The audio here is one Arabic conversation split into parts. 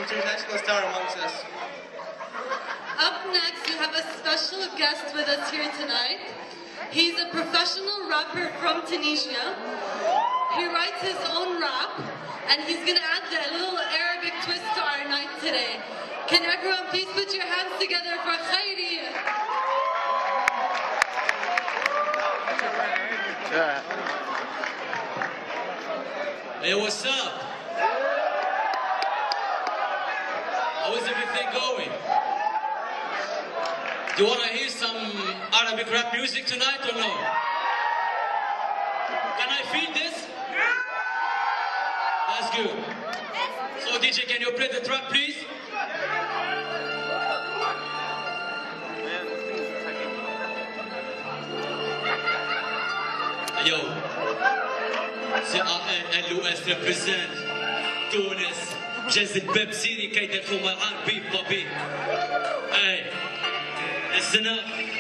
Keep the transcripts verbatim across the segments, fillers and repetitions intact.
international star amongst us. Up next, we have a special guest with us here tonight. He's a professional rapper from Tunisia. He writes his own rap, and he's going to add that little Arabic twist to our night today. Can everyone please put your hands together for khaireddine? Hey, what's up? How is everything going? Do you want to hear some Arabic rap music tonight or no? Can I feel this? That's good. So D J, can you play the track, please? Yo, C A L O S represent تونس جاز الباب سيري كيد الحومة العربي بابي. اي الزنا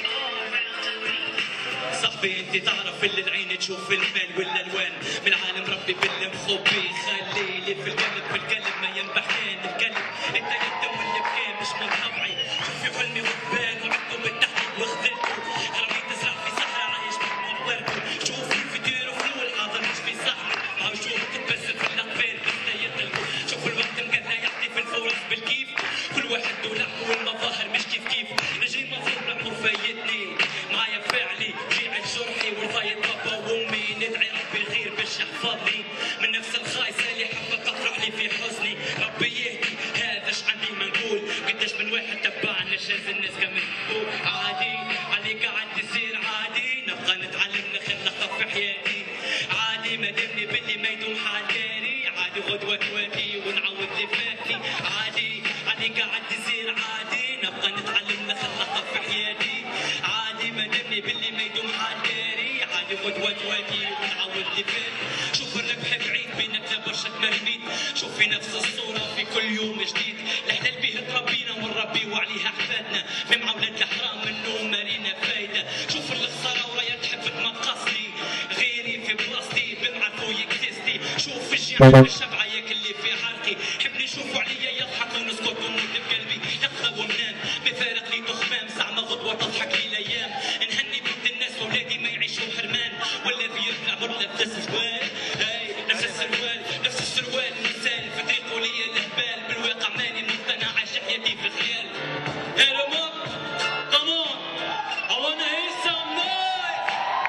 صاحبي انت تعرف اللي العين تشوف المال والالوان من عالم ربي بالمخبي خليلي في القلب بالقلب ما ينبحان القلب انت يدم واللي بكان مش من طبعي شوفي حلمي وبان وعدته بالتحديد وخذلته غربي تزرع في صحراء عايش مجموع ورده شوفي في دير وفلو الحاضر مش في صحراء هاو شوف تتبسم في الاقبال بس لا يطلبوا شوف الوقت مقدر يعطي في الفرص بالكيف كل واحد ولحمه والمظاهر مش كيف كيف نجي مفروض العمر فايتني معايا فاعلي جيعت جرحي ورضاية بابا وامي ندعي ربي خير باش يحفظني من نفس الخايسة اللي حابة تطرح لي في حزني ربي يهدي هذاش عندي ما نقول قداش من واحد تبعنا شاف الناس كمل عادي علي قاعد تصير عادي نبقى نتعلم نخلق في حياتي عادي ما دامني باللي ما يدوم حال داري عادي غدوة تواتي ونعوض اللي فاتني عادي علي قاعد تصير عادي نبقى نتعلم نخلق في حياتي عادي ما دامني باللي ما يدوم حال داري عادي غدوة تواتي ونعوض اللي فاتني شوف الربح بعيد بيناتنا برشا مرميد شوف في نفس الصورة في كل يوم جديد الحلال به تربينا ونربي وعليها حفادنا من معولات الحرام منه مارينا فايدة شوف الخسارة ورايا تحب تنقصني غيري في بلاصتي بنعرفو يكتستي شوف الجيع الشبعة ياك اللي في عرقي حبني يشوفوا عليا يضحك ونسكت ونموت بقلبي يبقى وننام بفارق لي تخمام زعما غدوة تضحك لي الايام نهني بنت الناس واولادي ما يعيشوا حرمان ولا بيرجع برا نفس السروال هاي نفس السروال نفس السروال مثال في طريقه ليا الهبال بالواقع ماني مقتنع عايش حياتي في الخيال Hey Ramon, come on, I wanna hear some noise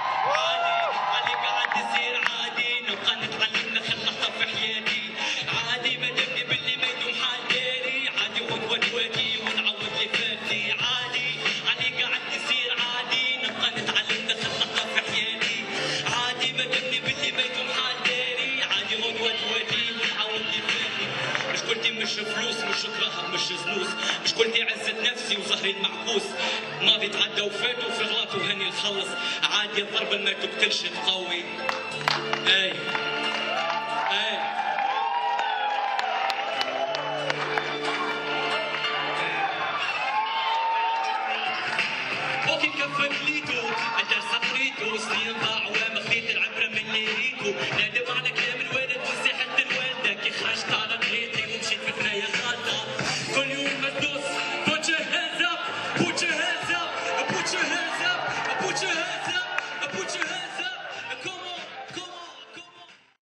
عادي علي قاعد تصير عادي نبقى نتعلم نخلق في حياتي عادي ما دامني باللي ما يدوم حال داري عادي غدوة تواتي ونعوض اللي فاتني عادي علي قاعد تصير عادي نبقى نتعلم نخلق في حياتي عادي ما دامني باللي ما يدوم حال داري عادي غدوة تواتي ونعوض اللي فاتني مشكلتي مش فلوس مش كراهب مش زنوس مشكلتي عزة نفسي وظهري المعكوس ماضي تعدى وفات وفي غلط وهني الخلص عادي الضربة ما تقتلش تقوي اي